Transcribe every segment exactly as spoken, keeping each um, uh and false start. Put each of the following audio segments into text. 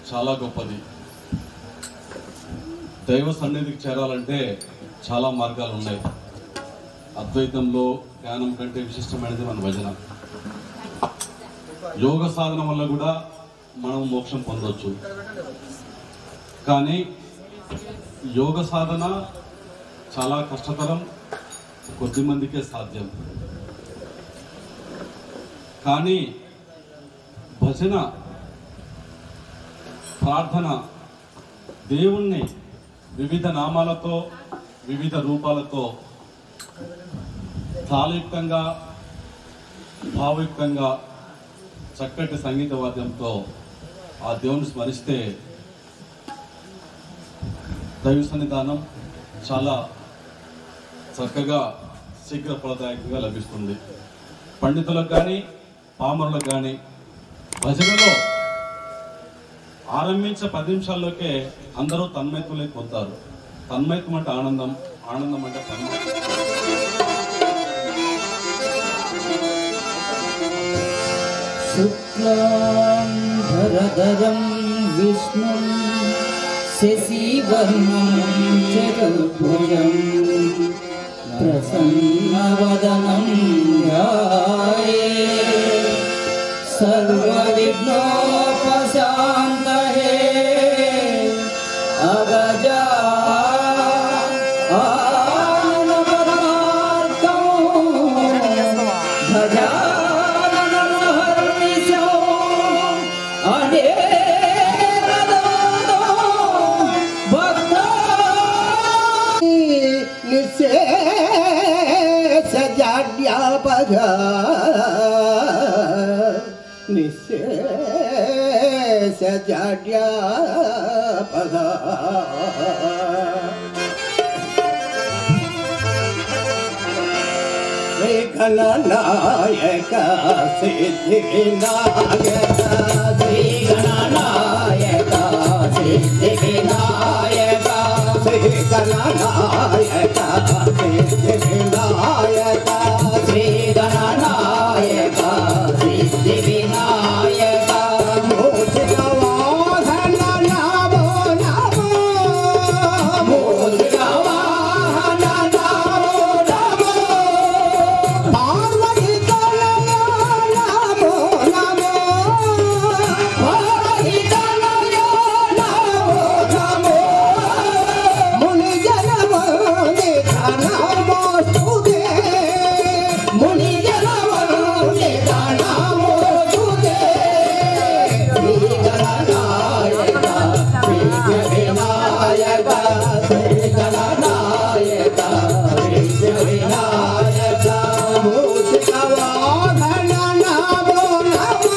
చాలా గొప్పది. దైవ సన్నిధికి చేరాలంటే చాలా మార్గాలు ఉన్నాయి. అద్వైతంలో జ్ఞానం కంటే విశిష్టమైనది మన భజన. యోగ సాధన వల్ల కూడా మనం మోక్షం పొందవచ్చు. కానీ యోగ సాధన చాలా కష్టతరం, కొద్ది మందికే సాధ్యం. కానీ భజన, ప్రార్థన దేవుణ్ణి వివిధ నామాలతో, వివిధ రూపాలతో తాళయుక్తంగా, భావయుక్తంగా, చక్కటి సంగీత వాద్యంతో ఆ దేవుని స్మరిస్తే దైవ సన్నిధానం చాలా చక్కగా శీఘ్ర ఫలదాయకంగా లభిస్తుంది. పండితులకు కానీ పామరులకు కానీ భజనలో ఆరంభించే పది నిమిషాల్లోకే అందరూ తన్మయత్వంలోకి పోతారు. తన్మయత్వం అంటే ఆనందం, ఆనందం అంటే తన్మయత్వం. శుక్లాంబరధరం విష్ణుం శశివర్ణం చతుర్భుజం ప్రసన్నవదనం ధ్యాయే సర్వవిఘ్నోపశాంతయే అగజా నిశేషజాడ్యాపద నిశేషజాడ్యాపద శ్రీ గణనాయక సిద్ధి వినాయక శ్రీ గణనాయక సిద్ధి వినాయక శ్రీ గణనాయక సిద్ధి వినాయక శ్రీ గణనాయక సిద్ధి వినాయక మూషిక వాహన నమో నమో మూషిక వాహన నమో నమో పార్వతీ తనయ నమో నమో పార్వతీ తనయ నమో నమో ముని జనవనే నమోస్తుతే ముని జనవనే నమోస్తుతే శ్రీ గణనాయక శ్రీ వినాయక శ్రీ గణనాయక శ్రీ వినాయక మూషిక వాహన నమో నమో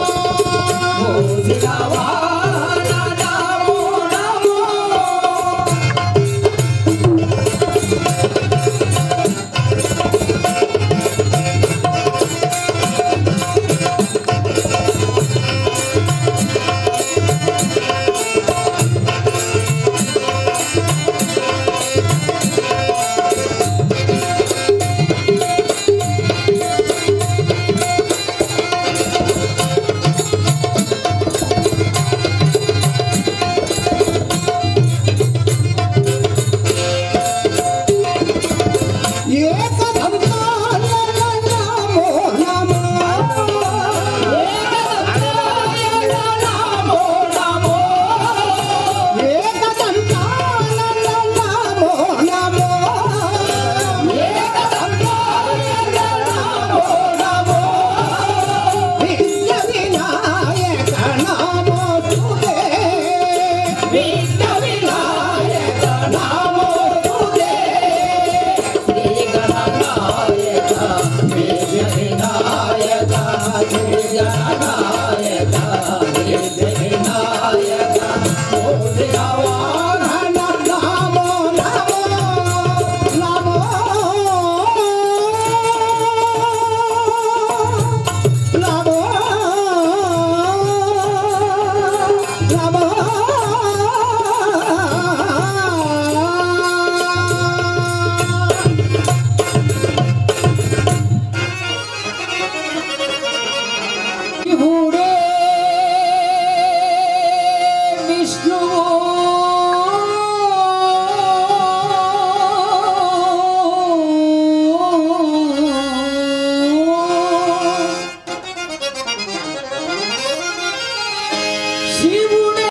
మూషిక వాహన నమో నమో నమో విష్ణువు